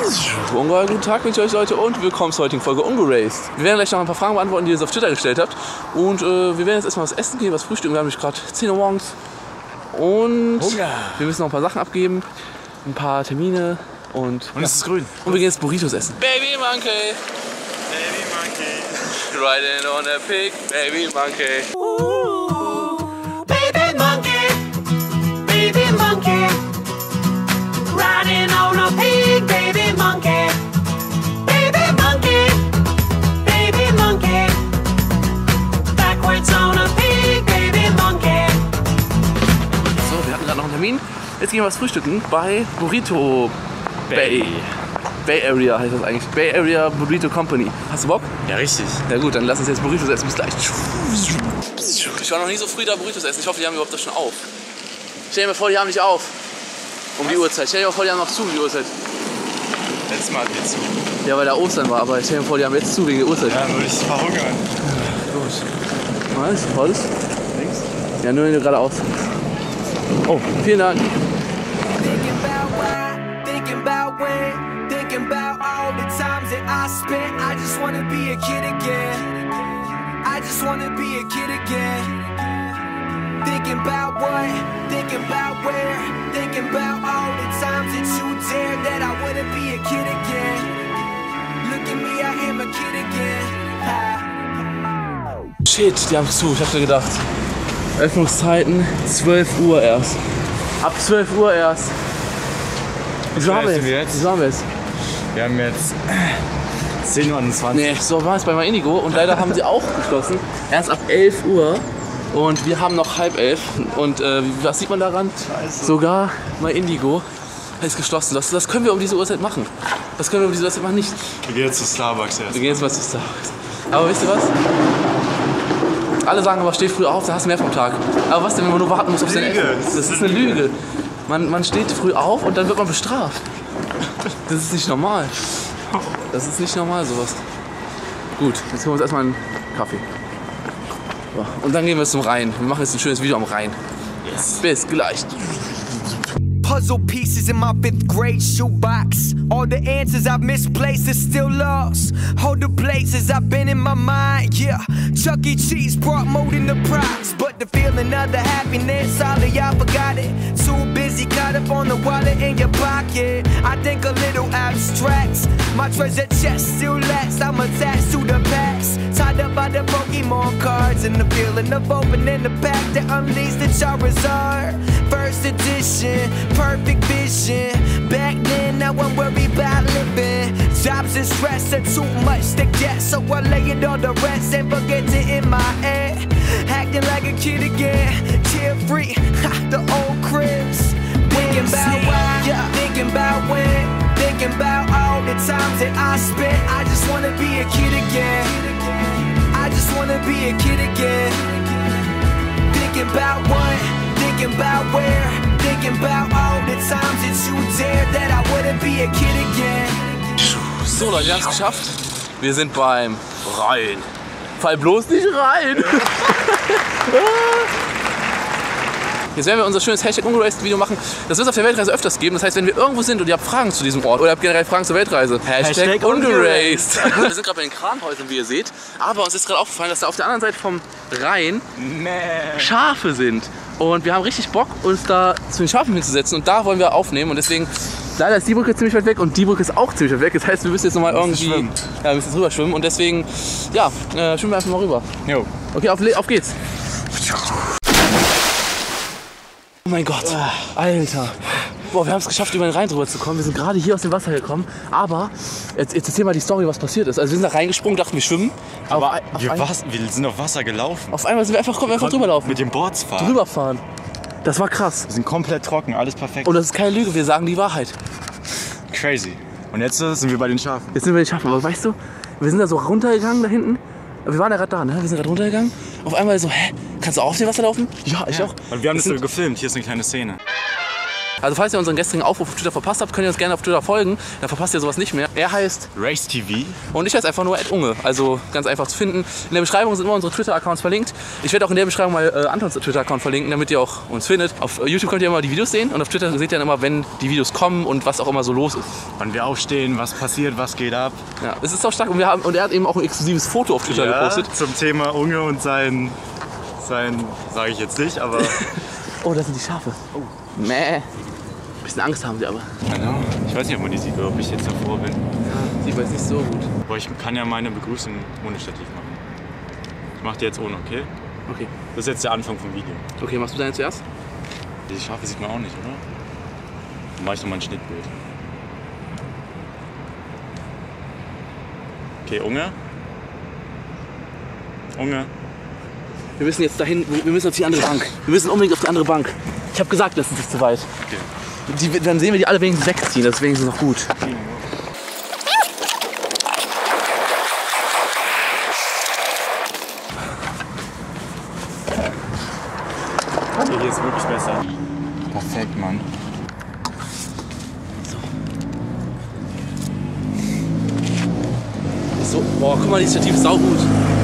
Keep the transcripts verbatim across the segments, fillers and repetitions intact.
Ungeheuer guten Tag mit euch Leute und willkommen zur heutigen Folge Ungeraced. Wir werden gleich noch ein paar Fragen beantworten, die ihr uns auf Twitter gestellt habt. Und äh, wir werden jetzt erstmal was essen gehen, was frühstücken. Wir haben nämlich gerade zehn Uhr morgens. Und Hunger. Wir müssen noch ein paar Sachen abgeben, ein paar Termine und... Und es ist grün. Und wir gehen jetzt Burritos essen. Baby Monkey. Baby Monkey. Riding on a pig, Baby Monkey. Ooh, baby monkey, baby monkey. Riding on a pig, baby monkey. Baby monkey, baby monkey. Backwards on a pig, baby monkey. So, wir hatten gerade noch einen Termin. Jetzt gehen wir was frühstücken bei Burrito Bay. Bay Area heißt das eigentlich. Bay Area Burrito Company. Hast du Bock? Ja, richtig. Ja gut, dann lass uns jetzt Burritos essen. Bis gleich. Ich war noch nie so früh da Burritos essen. Ich hoffe, die haben überhaupt das schon auf. Stell dir mal vor, die haben nicht auf. Um die Uhrzeit. Stell dir mal vor, die haben noch zu um die Uhrzeit. Letztes Mal hatten wir zu. Ja, weil da Ostern war, aber stell dir mal vor, die haben jetzt zu wegen der Uhrzeit. Ja, würde ich verhungern. Gut. Was? Holz? Links? Ja, nur geradeaus. Oh, vielen Dank. Thinking about why, thinking about when, thinking about all the times that I spent. I just wanna be a kid again. I just wanna be a kid again. Thinking about what, thinking about where, thinking about all the times that you dared that I wouldn't be a kid again. Look at me, I am a kid again. Ha. Shit, die haben zu. Ich hab mir gedacht. Öffnungszeiten zwölf Uhr erst. Ab zwölf Uhr erst. Wieso haben wir essen wir jetzt? jetzt? Wieso haben wir jetzt? Wir haben jetzt zehn Uhr zwanzig. Nee, so war es bei Indigo und leider haben sie auch geschlossen. Erst ab elf Uhr und wir haben noch halb elf. Und äh, was sieht man daran? Scheiße. Sogar mal Indigo ist geschlossen. Das, das können wir um diese Uhrzeit machen. Das können wir um diese Uhrzeit machen nicht. Wir gehen jetzt zu Starbucks erst. Wir gehen jetzt mal zu Starbucks. Aber wisst ihr was? Alle sagen aber, steh früh auf, da hast du mehr vom Tag. Aber was denn, wenn man nur warten muss auf sein Lüge. Essen? Das ist eine Lüge. Man, man steht früh auf und dann wird man bestraft. Das ist nicht normal. Das ist nicht normal, sowas. Gut, jetzt holen wir uns erstmal einen Kaffee. So, und dann gehen wir zum Rhein. Wir machen jetzt ein schönes Video am Rhein. Yes. Bis gleich. Puzzle pieces in my fifth grade shoebox. All the answers I've misplaced are still lost. All the places I've been in my mind, yeah. Chuck E. Cheese brought more than the prize, but the feeling of the happiness, all of y'all forgot it. Too busy caught up on the wallet in your pocket. I think a little abstract. My treasure chest still lasts. I'm attached to the past. Tied up by the Pokemon cards and the feeling of opening the pack that unleashed the Charizard. First edition, perfect vision. Back then, I wasn't worried about living. Jobs and stress are too much to get, so I lay it on the rest and forget it in my head. Acting like a kid again, carefree, the old cribs. Thinking about why, yeah. Thinking about when, thinking about all the times that I spent. I just wanna be a kid again. I just wanna be a kid again. Thinking about what, thinking about where, thinking about all the times that you dared that I wouldn't be a kid again. So Leute, wir haben es geschafft. Wir sind beim Rhein. Fall bloß nicht rein. Jetzt werden wir unser schönes Hashtag Ungeraced Video machen. Das wird es auf der Weltreise öfters geben. Das heißt, wenn wir irgendwo sind und ihr habt Fragen zu diesem Ort oder ihr habt generell Fragen zur Weltreise, Hashtag, Hashtag Ungeraced. Wir sind gerade bei den Kranhäusern, wie ihr seht. Aber uns ist gerade aufgefallen, dass da auf der anderen Seite vom Rhein Nee. Schafe sind. Und wir haben richtig Bock, uns da zu den Schafen hinzusetzen. Und da wollen wir aufnehmen. Und deswegen, leider ist die Brücke ziemlich weit weg und die Brücke ist auch ziemlich weit weg. Das heißt, wir müssen jetzt nochmal irgendwie schwimmen. Ja, wir müssen jetzt rüber schwimmen. Und deswegen, ja, äh, schwimmen wir einfach mal rüber. Jo. Okay, auf, auf geht's. Oh mein Gott, Alter. Boah, wir haben es geschafft, über den Rhein drüber zu kommen. Wir sind gerade hier aus dem Wasser gekommen. Aber, jetzt, jetzt erzähl mal die Story, was passiert ist. Also wir sind da reingesprungen, dachten wir schwimmen. Aber auf, wir, auf was, wir sind auf Wasser gelaufen. Auf einmal sind wir einfach, konnten wir einfach drüber laufen. Mit dem Boards fahren. Drüber fahren. Das war krass. Wir sind komplett trocken, alles perfekt. Und das ist keine Lüge, wir sagen die Wahrheit. Crazy. Und jetzt äh, sind wir bei den Schafen. Jetzt sind wir die Schafen. Aber weißt du, wir sind da so runtergegangen da hinten. Wir waren ja gerade da, ne? Wir sind gerade runtergegangen. Auf einmal so, hä? Kannst du auch auf dem Wasser laufen? Ja, ich Ja. auch. Und wir haben das, das so gefilmt. Hier ist eine kleine Szene. Also falls ihr unseren gestrigen Aufruf auf Twitter verpasst habt, könnt ihr uns gerne auf Twitter folgen. Dann verpasst ihr sowas nicht mehr. Er heißt Race T V. und ich heiße einfach nur at unge. Also ganz einfach zu finden. In der Beschreibung sind immer unsere Twitter-Accounts verlinkt. Ich werde auch in der Beschreibung mal äh, Antons Twitter-Account verlinken, damit ihr auch uns findet. Auf YouTube könnt ihr immer die Videos sehen und auf Twitter seht ihr dann immer, wenn die Videos kommen und was auch immer so los ist. Wann wir aufstehen, was passiert, was geht ab. Ja, es ist auch stark und, wir haben, und er hat eben auch ein exklusives Foto auf Twitter Ja, gepostet. zum Thema Unge und sein, sein sage ich jetzt nicht, aber Oh, da sind die Schafe. Oh. Mäh. Ein bisschen Angst haben sie aber. genau. Ich weiß nicht, ob man die sieht oder ob ich jetzt davor bin. Ja, sieht man jetzt nicht so gut. Aber ich kann ja meine Begrüßung ohne Stativ machen. Ich mach die jetzt ohne, okay? Okay. Das ist jetzt der Anfang vom Video. Okay, machst du deine zuerst? Die Schafe sieht man auch nicht, oder? Dann mach ich nochmal ein Schnittbild. Okay, Unge. Unge. Wir müssen jetzt dahin, wir müssen auf die andere Bank. Wir müssen unbedingt auf die andere Bank. Ich habe gesagt, das ist nicht zu weit. Okay. Die, dann sehen wir die alle wenigstens wegziehen, das ist wenigstens noch gut. Okay, hier ist wirklich besser. Perfekt, Mann. So, boah, guck mal, die Stativ ist saugut.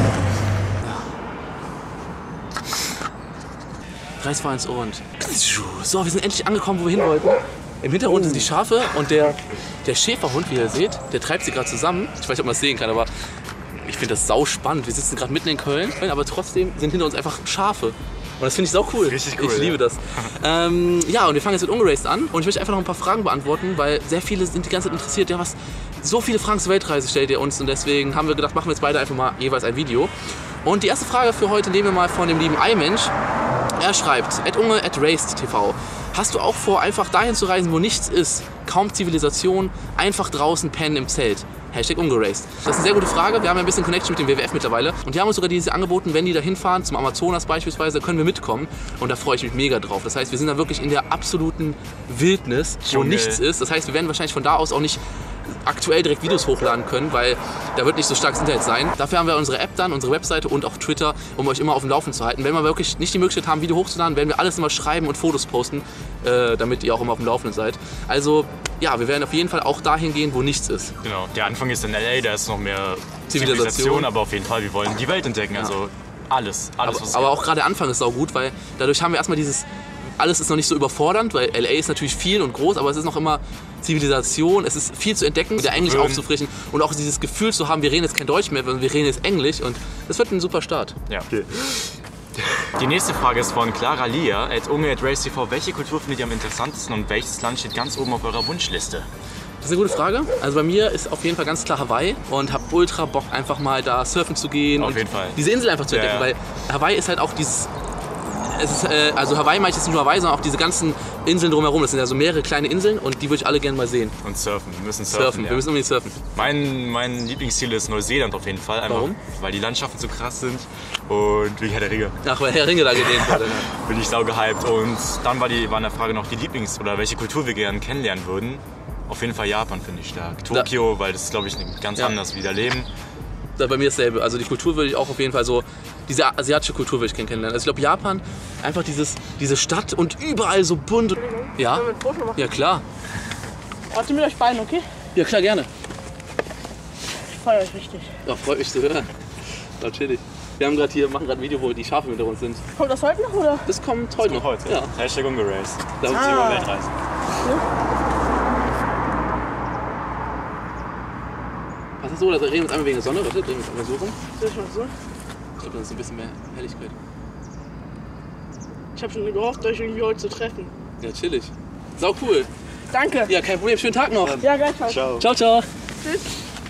Reiß mal ins Ohr und... So, wir sind endlich angekommen, wo wir hin wollten. Im Hintergrund sind die Schafe und der, der Schäferhund, wie ihr seht, der treibt sie gerade zusammen. Ich weiß nicht, ob man es sehen kann, aber ich finde das sau spannend. Wir sitzen gerade mitten in Köln, aber trotzdem sind hinter uns einfach Schafe. Und das finde ich sau cool. Richtig cool, ich liebe ja. das. ähm, ja, und wir fangen jetzt mit Ungeraced an. Und ich möchte einfach noch ein paar Fragen beantworten, weil sehr viele sind die ganze Zeit interessiert. Ja, was, so viele Fragen zur Weltreise stellt ihr uns. Und deswegen haben wir gedacht, machen wir jetzt beide einfach mal jeweils ein Video. Und die erste Frage für heute nehmen wir mal von dem lieben iMensch. Er schreibt, at unge at raced T V. Hast du auch vor, einfach dahin zu reisen, wo nichts ist? Kaum Zivilisation, einfach draußen pennen im Zelt. Hashtag ungeraced. Das ist eine sehr gute Frage. Wir haben ja ein bisschen Connection mit dem W W F mittlerweile. Und die haben uns sogar diese angeboten, wenn die da hinfahren, zum Amazonas beispielsweise, können wir mitkommen. Und da freue ich mich mega drauf. Das heißt, wir sind da wirklich in der absoluten Wildnis, wo Dschungel. nichts ist. Das heißt, wir werden wahrscheinlich von da aus auch nicht aktuell direkt Videos hochladen können, weil da wird nicht so starkes Internet sein. Dafür haben wir unsere App dann, unsere Webseite und auch Twitter, um euch immer auf dem Laufenden zu halten. Wenn wir wirklich nicht die Möglichkeit haben, Video hochzuladen, werden wir alles immer schreiben und Fotos posten, äh, damit ihr auch immer auf dem Laufenden seid. Also ja, wir werden auf jeden Fall auch dahin gehen, wo nichts ist. Genau, der Anfang ist in L A, da ist noch mehr Zivilisation. Zivilisation, aber auf jeden Fall, wir wollen die Welt entdecken, also alles, alles Aber, was aber auch gerade der Anfang ist auch gut, weil dadurch haben wir erstmal dieses, alles ist noch nicht so überfordernd, weil L A ist natürlich viel und groß, aber es ist noch immer Zivilisation, es ist viel zu entdecken, wieder Englisch Schön. aufzufrischen und auch dieses Gefühl zu haben, wir reden jetzt kein Deutsch mehr, sondern wir reden jetzt Englisch und das wird ein super Start. Ja. Okay. Die nächste Frage ist von Clara Lia, at unge at race T V. Welche Kultur findet ihr am interessantesten und welches Land steht ganz oben auf eurer Wunschliste? Das ist eine gute Frage. Also bei mir ist auf jeden Fall ganz klar Hawaii und habe ultra Bock einfach mal da surfen zu gehen Auf und jeden Fall. diese Insel einfach zu entdecken, Ja, ja. weil Hawaii ist halt auch dieses, es ist, äh, also Hawaii meine ich jetzt nicht nur Hawaii, sondern auch diese ganzen Inseln drumherum. Das sind ja so mehrere kleine Inseln und die würde ich alle gerne mal sehen. Und surfen, wir müssen surfen. Surfen, ja. wir müssen unbedingt surfen. Mein, mein Lieblingsziel ist Neuseeland auf jeden Fall. Einfach, Warum? Weil die Landschaften so krass sind und wegen Herr der Ringe. Ach, weil Herr Ringe da gedehnt wurde. Ne? Bin ich sau gehypt. Und dann war, die, war eine Frage noch die Lieblings- oder welche Kultur wir gerne kennenlernen würden. Auf jeden Fall Japan finde ich stark. Tokio, weil das ist, glaube ich, ganz Ja. anders wie da leben. Da bei mir dasselbe. Also die Kultur würde ich auch auf jeden Fall so, diese asiatische Kultur würde ich gerne kennenlernen. Also ich glaube Japan, einfach dieses, diese Stadt und überall so bunt. Ja? Wollen wir ein Foto machen? Ja klar. Warte mit euch beiden, okay? Ja klar, gerne. Ich feiere euch richtig. Ja, freut mich zu hören. Natürlich. Wir haben gerade hier, machen gerade ein Video, wo die Schafe hinter uns sind. Kommt das heute noch, oder? Das kommt heute noch. Heute. Ja. Hashtag ungeraced. Da Ah. Thema Weltreise. Was ist so? Da reden wir uns einmal wegen der Sonne. Warte, drehen wir uns einmal so rum. Soll ich mal so? Ich glaube, dann ist ein bisschen mehr Helligkeit. Ich habe schon gehofft, euch irgendwie heute zu treffen. Ja, chillig. Sau cool. Danke. Ja, kein Problem. Schönen Tag noch. Ja, gleichfalls. Ciao. Ciao, ciao. Tschüss.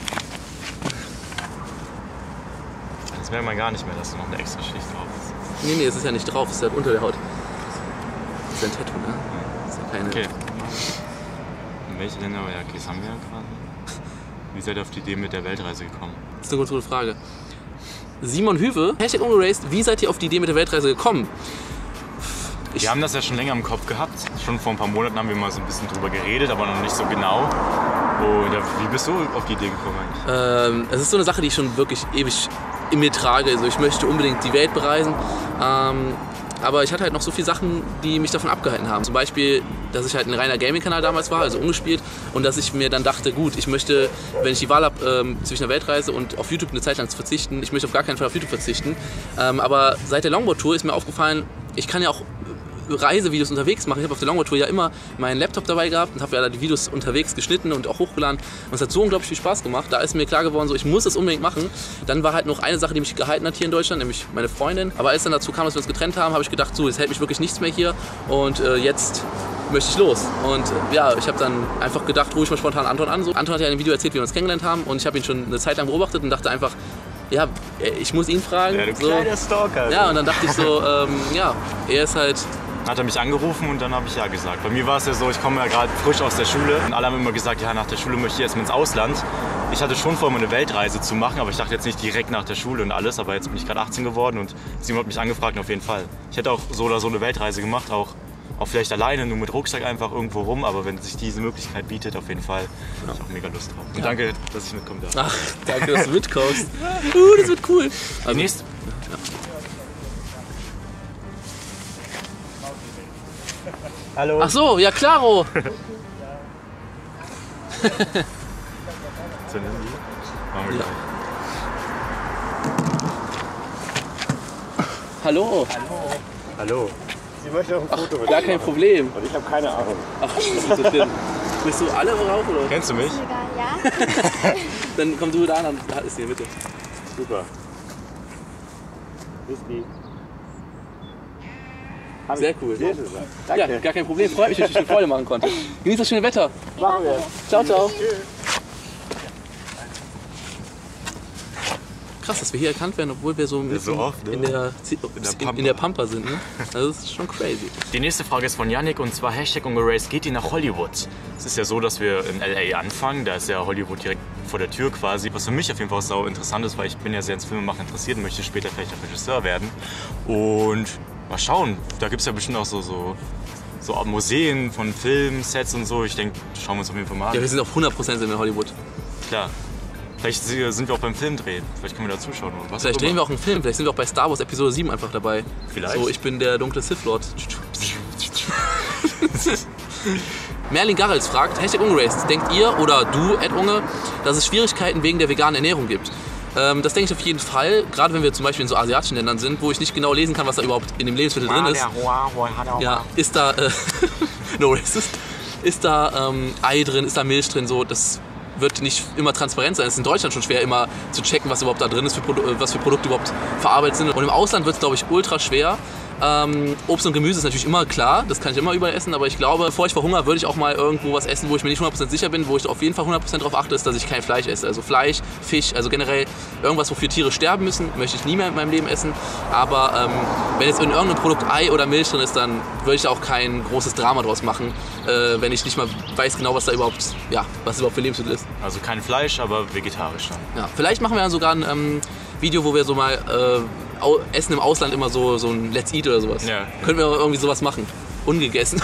Das merkt man gar nicht mehr, dass da noch eine extra Schicht drauf ist. Nee, nee, es ist ja nicht drauf. Es ist halt unter der Haut. Das ist ein Tattoo, ne? Das ist ja keine... Okay. In welche Länder? Ja, okay, das haben wir ja quasi. Wie seid ihr auf die Idee mit der Weltreise gekommen? Das ist eine gute Frage. Simon Hüwe, Hashtag ungeraced, wie seid ihr auf die Idee mit der Weltreise gekommen? Ich Wir haben das ja schon länger im Kopf gehabt. Schon vor ein paar Monaten haben wir mal so ein bisschen drüber geredet, aber noch nicht so genau. Und ja, wie bist du auf die Idee gekommen eigentlich? Ähm, es ist so eine Sache, die ich schon wirklich ewig in mir trage. Also ich möchte unbedingt die Welt bereisen. Ähm, aber ich hatte halt noch so viele Sachen, die mich davon abgehalten haben. Zum Beispiel, dass ich halt ein reiner Gaming-Kanal damals war, also ungespielt. Und dass ich mir dann dachte, gut, ich möchte, wenn ich die Wahl habe ähm, zwischen einer Weltreise und auf YouTube eine Zeit lang zu verzichten, ich möchte auf gar keinen Fall auf YouTube verzichten. Ähm, aber seit der Longboard-Tour ist mir aufgefallen, ich kann ja auch Reisevideos unterwegs machen. Ich habe auf der Longboard-Tour ja immer meinen Laptop dabei gehabt und habe ja da die Videos unterwegs geschnitten und auch hochgeladen. Und es hat so unglaublich viel Spaß gemacht. Da ist mir klar geworden, so, ich muss das unbedingt machen. Dann war halt noch eine Sache, die mich gehalten hat hier in Deutschland, nämlich meine Freundin. Aber als dann dazu kam, dass wir uns getrennt haben, habe ich gedacht, so, jetzt hält mich wirklich nichts mehr hier und äh, jetzt möchte ich los. Und äh, ja, ich habe dann einfach gedacht, rufe ich mal spontan Anton an. So. Anton hat ja in einem Video erzählt, wie wir uns kennengelernt haben und ich habe ihn schon eine Zeit lang beobachtet und dachte einfach, ja, ich muss ihn fragen. Ja, du so. kleiner Stalker. Ja, und dann dachte ich so, ähm, ja, er ist halt... Dann hat er mich angerufen und dann habe ich ja gesagt. Bei mir war es ja so, ich komme ja gerade frisch aus der Schule und alle haben immer gesagt, ja, nach der Schule möchte ich erstmal ins Ausland. Ich hatte schon vor, mal eine Weltreise zu machen, aber ich dachte jetzt nicht direkt nach der Schule und alles. Aber jetzt bin ich gerade achtzehn geworden und Simon hat mich angefragt und auf jeden Fall. Ich hätte auch so oder so eine Weltreise gemacht, auch, auch vielleicht alleine, nur mit Rucksack einfach irgendwo rum. Aber wenn sich diese Möglichkeit bietet, auf jeden Fall, habe ich auch mega Lust drauf. Und danke, dass ich mitkommen darf. Ach, danke, dass du mitkommst. Uh, das wird cool. Also, Die nächste... ja. Hallo. Ach so, ja klaro. So, nehmen die? Machen wir Ja. gleich. Hallo. Hallo. Sie möchte auch ein Foto mit Gar mir kein machen. Problem. Und ich habe keine Ahnung. Ach, das ist so schlimm. Bist du alle drauf oder? Kennst du mich? Ja. Dann komm du da an, dann ist die in der Mitte. Super. Bis die. Sehr cool. Sehr schön. Ja, Danke. gar kein Problem. Freut mich, dass ich dir Freude machen konnte. Genieß das schöne Wetter. Machen wir. Ciao, ciao. Krass, dass wir hier erkannt werden, obwohl wir so, mitten so oft, ne? in, der, der in, Pampa. in der Pampa sind. Ne? Also das ist schon crazy. Die nächste Frage ist von Yannick und zwar Hashtag Ungeraced, geht ihr nach Hollywood? Es ist ja so, dass wir in L A anfangen, da ist ja Hollywood direkt vor der Tür quasi. Was für mich auf jeden Fall auch sau interessant ist, weil ich bin ja sehr ins Filmemachen interessiert und möchte später vielleicht auch Regisseur werden. Und mal schauen, da gibt es ja bestimmt auch so, so, so Museen von Filmen, Sets und so. Ich denke, schauen wir uns auf jeden Fall mal an. Ja, wir sind auf hundert Prozent in Hollywood. Klar. Vielleicht sind wir auch beim Filmdrehen. Vielleicht können wir da zuschauen. Oder was Vielleicht drehen wir auch einen Film. Vielleicht sind wir auch bei Star Wars Episode sieben einfach dabei. Vielleicht. So, ich bin der dunkle Sith Lord. Merlin Garrels fragt, Hashtag Ungeraced, denkt ihr oder du, Ed Unge, dass es Schwierigkeiten wegen der veganen Ernährung gibt? Ähm, das denke ich auf jeden Fall, gerade wenn wir zum Beispiel in so asiatischen Ländern sind, wo ich nicht genau lesen kann, was da überhaupt in dem Lebensmittel drin ist. Ja, ist da, äh, no racist, ist da ähm, Ei drin, ist da Milch drin, so, das wird nicht immer transparent sein. Es ist in Deutschland schon schwer, immer zu checken, was überhaupt da drin ist, für Produ was für Produkte überhaupt verarbeitet sind. Und im Ausland wird es, glaube ich, ultra schwer. Ähm, Obst und Gemüse ist natürlich immer klar, das kann ich immer überall essen, aber ich glaube, bevor ich verhungere, würde ich auch mal irgendwo was essen, wo ich mir nicht hundert Prozent sicher bin, wo ich auf jeden Fall hundert Prozent darauf achte, ist, dass ich kein Fleisch esse. Also Fleisch, Fisch, also generell irgendwas, wofür Tiere sterben müssen, möchte ich nie mehr in meinem Leben essen. Aber ähm, wenn jetzt in irgendeinem Produkt Ei oder Milch drin ist, dann würde ich da auch kein großes Drama draus machen, äh, wenn ich nicht mal weiß genau, was da überhaupt, ja, was überhaupt für Lebensmittel ist. Also kein Fleisch, aber vegetarisch dann. Ja, vielleicht machen wir dann sogar ein ähm, Video, wo wir so mal äh, au Essen im Ausland immer so, so ein Let's Eat oder sowas. Ja. Können wir irgendwie sowas machen. Ungegessen.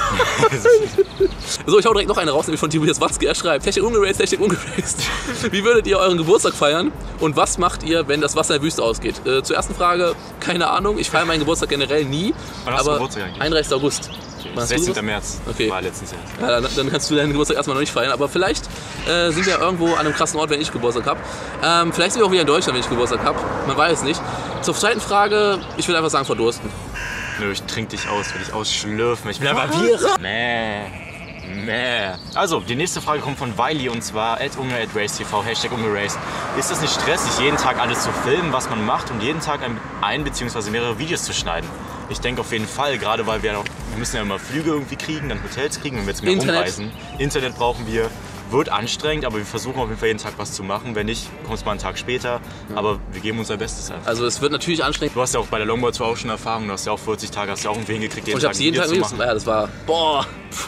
So, ich hau direkt noch eine raus, nämlich von Tobias Watzke. Er schreibt, Hashtag ungeraced, Hashtag ungeraced. Wie würdet ihr euren Geburtstag feiern und was macht ihr, wenn das Wasser in der Wüste ausgeht? Äh, zur ersten Frage, keine Ahnung. Ich feiere meinen Geburtstag generell nie. Wann hast du aber Geburtstag eigentlich? einunddreißigsten August. Wann hast du sechzehnten Geburtstag? März Okay. war letztens Jahr. Ja, dann, dann kannst du deinen Geburtstag erstmal noch nicht feiern, aber vielleicht äh, sind wir irgendwo an einem krassen Ort, wenn ich Geburtstag habe. Ähm, vielleicht sind wir auch wieder in Deutschland, wenn ich Geburtstag habe. Man weiß es nicht. Zur zweiten Frage, ich würde einfach sagen verdursten. Nö, ich trink dich aus, will dich ausschlürfen. Ich bin ein Vampir. Nee. Nee. Also, die nächste Frage kommt von Wiley und zwar at unge at racetv, Hashtag ungeraced. Ist es nicht stressig, jeden Tag alles zu filmen, was man macht und jeden Tag ein, ein bzw. mehrere Videos zu schneiden? Ich denke auf jeden Fall, gerade weil wir noch, wir müssen ja immer Flüge irgendwie kriegen, dann Hotels kriegen, wenn wir jetzt mehr Internet. rumreisen. Internet brauchen wir. Wird anstrengend, aber wir versuchen auf jeden Fall jeden Tag was zu machen. Wenn nicht, kommt es mal einen Tag später. Aber wir geben unser Bestes einfach. Also es wird natürlich anstrengend. Du hast ja auch bei der Longboard Tour auch schon Erfahrung. Du hast ja auch vierzig Tage, hast ja auch irgendwie hingekriegt, jeden Und ich habe Tag sie jeden ein Tag Video übelst. zu machen. Ja, das war, boah.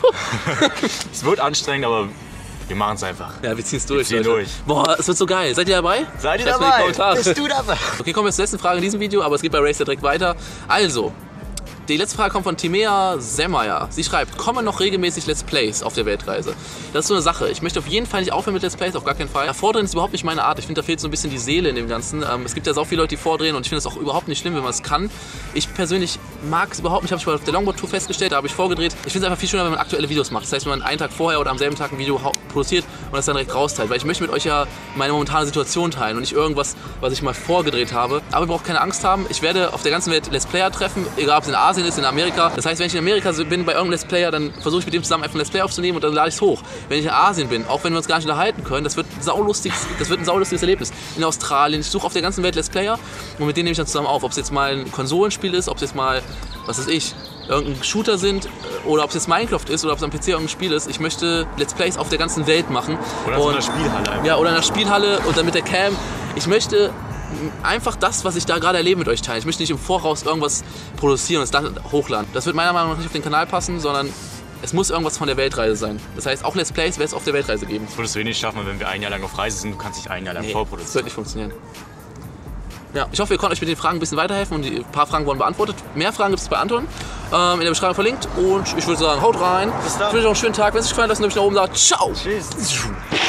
Es wird anstrengend, aber wir machen es einfach. Ja, wir ziehen es durch. ziehen Leute. durch. Boah, es wird so geil. Seid ihr dabei? Seid ihr Schreibt's mir in die dabei? Kommentare. Bist du dabei? Okay, kommen wir zur letzten Frage in diesem Video, aber es geht bei Racer direkt weiter. Also, Die letzte Frage kommt von Timea Semmeyer. Sie schreibt, kommen noch regelmäßig Let's Plays auf der Weltreise? Das ist so eine Sache. Ich möchte auf jeden Fall nicht aufhören mit Let's Plays, auf gar keinen Fall. Ja, Vordrehen ist überhaupt nicht meine Art. Ich finde, da fehlt so ein bisschen die Seele in dem Ganzen. Ähm, es gibt ja so viele Leute, die vordrehen und ich finde es auch überhaupt nicht schlimm, wenn man es kann. Ich persönlich mag es überhaupt nicht. Habe ich mal auf der Longboard-Tour festgestellt, da habe ich vorgedreht. Ich finde es einfach viel schöner, wenn man aktuelle Videos macht. Das heißt, wenn man einen Tag vorher oder am selben Tag ein Video produziert und das dann direkt rausteilt. Weil ich möchte mit euch ja meine momentane Situation teilen und nicht irgendwas, was ich mal vorgedreht habe. Aber ihr braucht keine Angst haben. Ich werde auf der ganzen Welt Let's Player treffen, egal ob es in Asien ist, in Amerika. Das heißt, wenn ich in Amerika bin bei irgendeinem Let's Player, dann versuche ich mit dem zusammen einfach ein Let's Play aufzunehmen und dann lade ich es hoch. Wenn ich in Asien bin, auch wenn wir uns gar nicht unterhalten können, das wird, saulustig, das wird ein saulustiges Erlebnis. In Australien, ich suche auf der ganzen Welt Let's Player und mit denen nehme ich dann zusammen auf. Ob es jetzt mal ein Konsolenspiel ist, ob es jetzt mal, was weiß ich, irgendein Shooter sind oder ob es jetzt Minecraft ist oder ob es am P C irgendein Spiel ist. Ich möchte Let's Plays auf der ganzen Welt machen. Oder so in der Spielhalle einfach. Ja, oder in der Spielhalle und dann mit der Cam. Ich möchte einfach das, was ich da gerade erlebe, mit euch teilen. Ich möchte nicht im Voraus irgendwas produzieren und es dann hochladen. Das wird meiner Meinung nach nicht auf den Kanal passen, sondern es muss irgendwas von der Weltreise sein. Das heißt, auch Let's Plays wird es auf der Weltreise geben. Das würdest du eh nicht schaffen, wenn wir ein Jahr lang auf Reise sind. Du kannst nicht ein Jahr lang Nee, vorproduzieren. das wird nicht funktionieren. Ja, ich hoffe, ihr konntet euch mit den Fragen ein bisschen weiterhelfen und die, ein paar Fragen wurden beantwortet. Mehr Fragen gibt es bei Anton ähm, in der Beschreibung verlinkt und ich würde sagen, haut rein. Bis dann. Ich wünsche euch noch einen schönen Tag. Wenn es euch gefallen hat, lasst einen Daumen nach oben, sagt ciao. Tschüss.